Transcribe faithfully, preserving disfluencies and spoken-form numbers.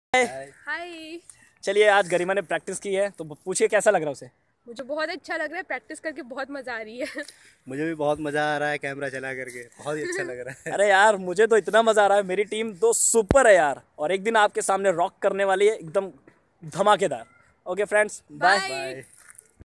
हाय। चलिए, आज गरिमा ने प्रैक्टिस की है तो पूछिए कैसा लग रहा है उसे। मुझे बहुत अच्छा लग रहा है, प्रैक्टिस करके बहुत मजा आ रही है। मुझे भी बहुत मजा आ रहा है कैमरा चला करके, बहुत ही अच्छा लग रहा है। अरे यार, मुझे तो इतना मजा आ रहा है। मेरी टीम तो सुपर है यार, और एक दिन आपके सामने रॉक करने वाली है, एकदम धमाकेदार। Okay friends, bye. बाय।